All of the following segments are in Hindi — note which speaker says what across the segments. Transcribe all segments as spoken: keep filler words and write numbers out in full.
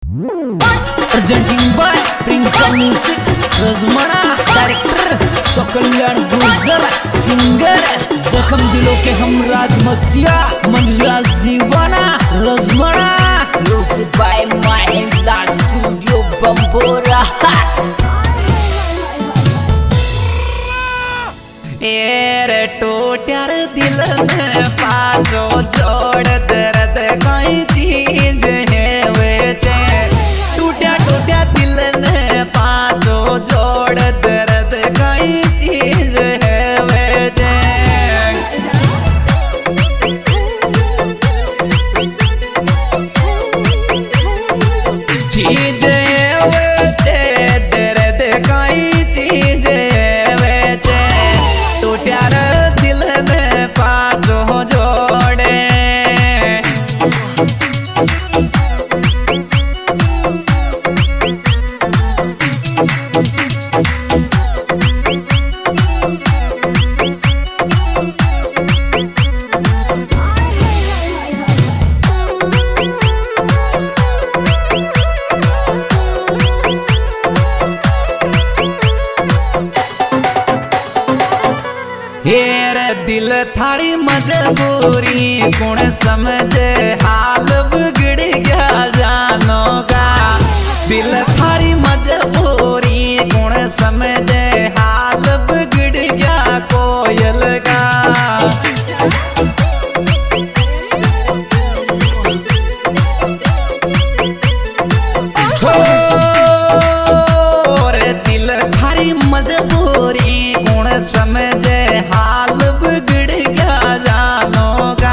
Speaker 1: प्रेजेंटिंग बाय प्रिंका म्यूजिक, रजमणा डायरेक्टर, सकल्याण गुजर सिंगर, जख्म दिलों के हमराज मसिया, मनराज दीवाना, रजमणा music by Mahindra studio Bambora.
Speaker 2: रे टोट्यार दिल में पाजो जोड़ दर्द कोई चीज है वेचे, टूटा टूटा दिल में पाजो जोड़ दर्द कोई चीज है वेचे। चीज है वेचे दर्द कोई चीज है वेचे, टूट्यार दिल में पाजो जोड़े। हेर दिल थारी मजबूरी कौन समझे, हाल बिगड़ गया जानोगा। दिल थारी मजबूरी कौन समझे, हाल बिगड़ गया कोयल का। हो रे दिल थारी मजबूरी कौन समझे, हाल बिगड़ गया जानोगा।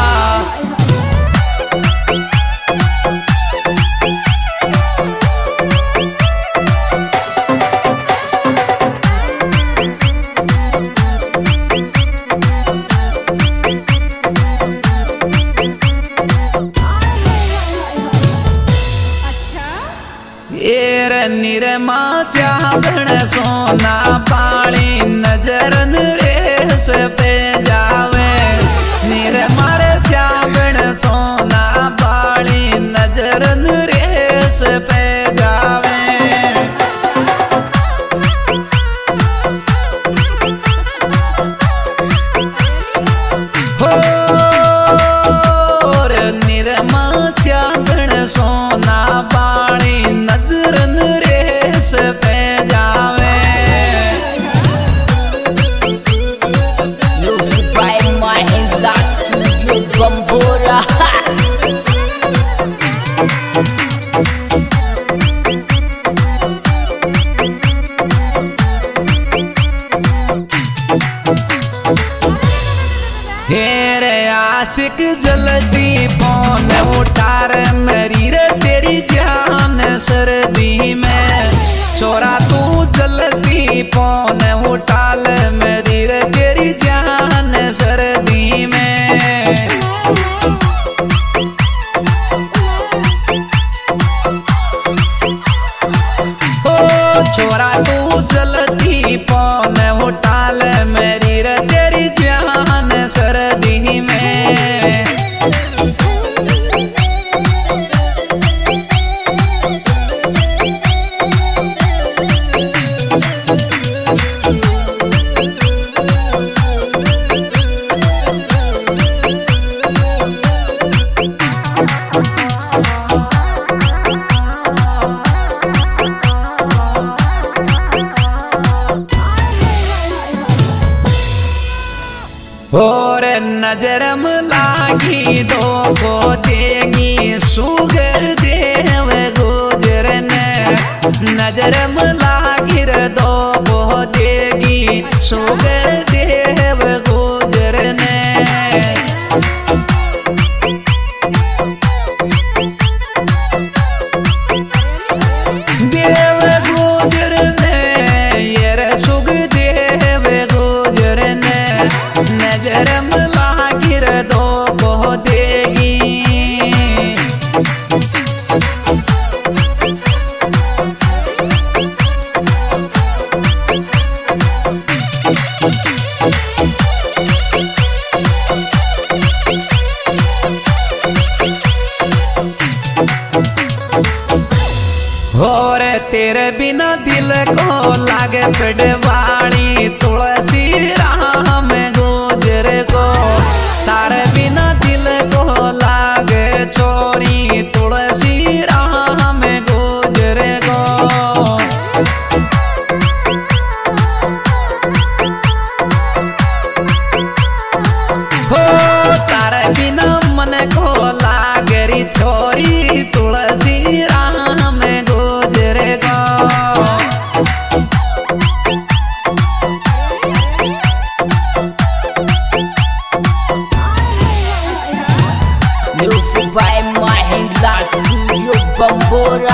Speaker 2: एर निरमा चावण सोना पाली नजर नरेश पे जावे, निरमा रे चावण सोना पाली नजर नरेश पे जावे। हो रे निरमा चावण सोना पाली नजर नरेश पे जावे।
Speaker 1: Music by Mahindra studio Bambora.
Speaker 2: हेरे आशिक जल्दी फोन उठार, मेरी रे तेरी जान सर्दी में। छोरा तू जल्दी फोन उठा ले, मेरी रे तेरी जान सर्दी में। ओ छोरा तू जल्दी फोन उठा ले, मेरी रे तेरी जान सर्दी में। और नजर लागी दो को देगी सुगर देव गुजर ने, नजर लागी दो को देगी सुगर देव गुजर ने। देव गुजर ने ये रे सुग देव गुजर ने, नजर लागिर दो को देगी। और तेरे बिना दिल को लागे पिडवाली तुलसी राम गुजर को तारे बिना दिल को लागे छोरी तुलसी राम गुजर को हो तारे बिना मन को लागे री छोरी तुलसी राम गुजर को
Speaker 1: Music by Mahindra Studio Bambora.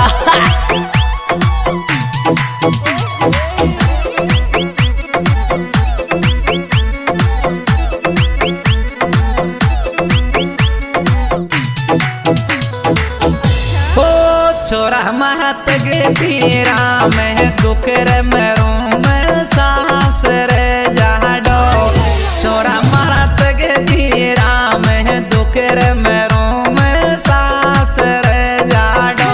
Speaker 2: छोरा महत गे पीरा में दुकर में रू में सास रे जाडो छोरा महत गे पीरा में दुकर में रू में सास रे जाडो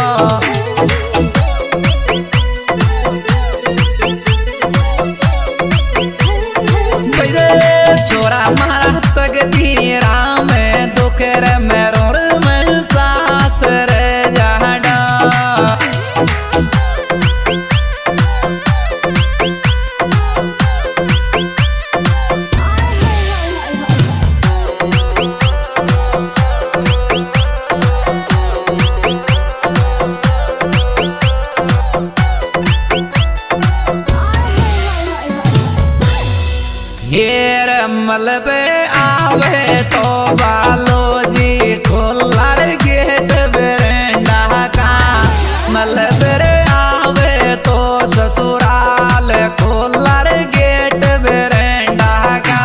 Speaker 2: छोरा महत गे पीरा में दुकर में रू में सास रे हेर मलबे आवे तो बालो जी खोलार गेट बेरेंडा का मलबे आवे तो ससुराल खोलार गेट बेरेंडा का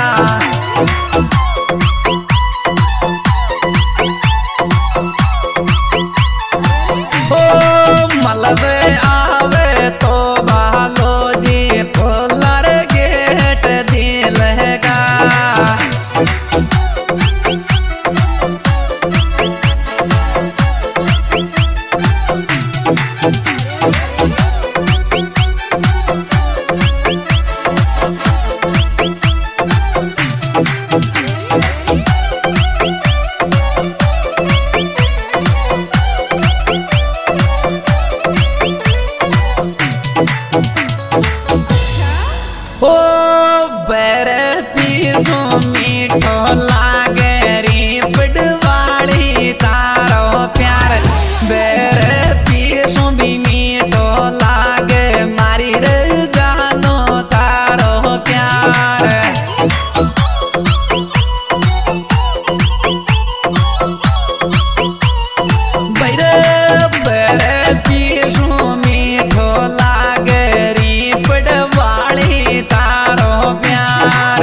Speaker 2: ओ मलबे आवे तो बालो जी खोलार गेट दिल का ओ बेरे पीसो मीठो लागे री पिडवाली तारो प्यार बेरे पीसो भी मीठो लागे मारी रे जानो तारो प्यार बेरे बेरे पीसो मीठो लागे री पिडवाली तारो प्यार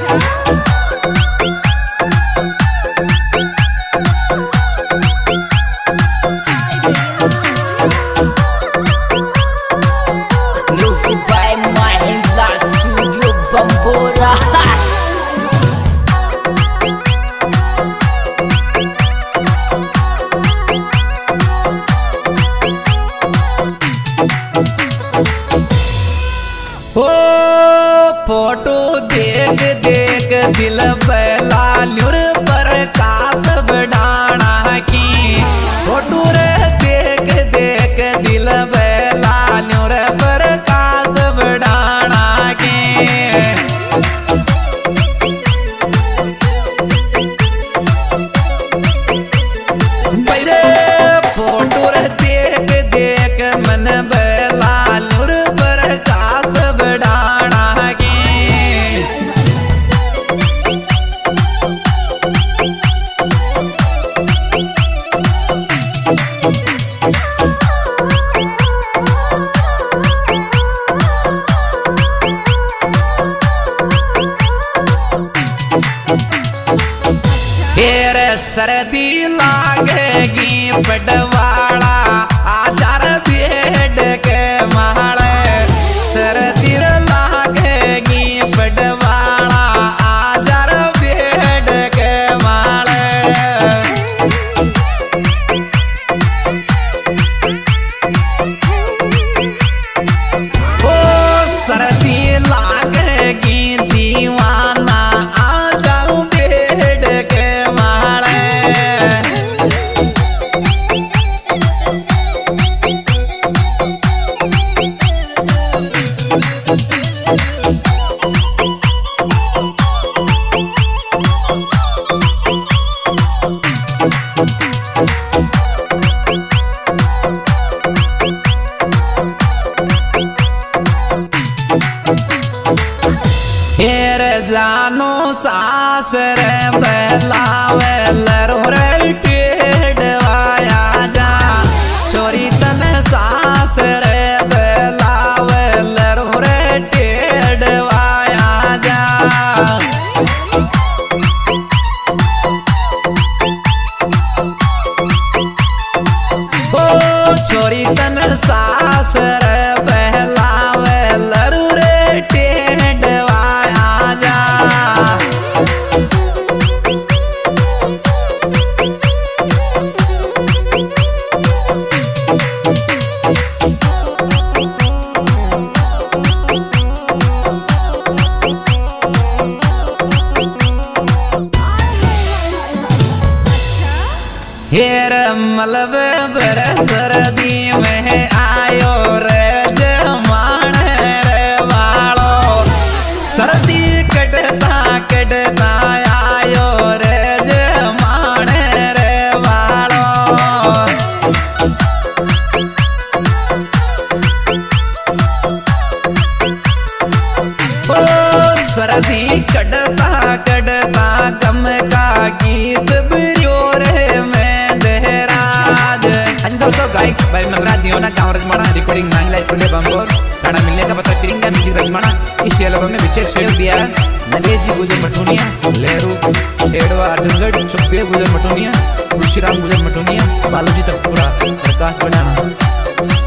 Speaker 1: Music by Mahindra Studio Bambora.
Speaker 2: ओ फोटो देख देख दिल बहला ल्यूर पर कास बढ़ाना की फोटो रे देख देख दिल बहला ल्यूर पर कास बढ़ाना की बैरे फोटो रे देख देख मन बहला ल्यूर पर कास बढ़ाना की जानो सास रे बहलावे लरो रे टेढ़वाया जा छोरी तने सास रे बहलावे लरो रे टेढ़वाया जा ओ छोरी तने सास रे बहलावे लरो रे टेढ़वाया जा हेर मलब बरसरदी में आयो रे जमान रे वालो सर्दी कटता कटता आयो रे जमान रे वालो ओ सर्दी कटता कटता गम का गीत बिरियो रे गायक भाई मंगराज दियोना गाँव रजमाना रिकॉर्डिंग मांग लाइफ पुणे बंबोर गाना मिलने का पता करेंगे म्यूजिक रजमाना इस एल्बम में विशेष सहयोग दिया है नरेश जी गुजर मटूनिया लेरू एडवा डंगड़ सुखदेव गुजर मटूनिया खुशीराम गुजर मटूनिया बालूजी तकपुरा प्रकाश बनाना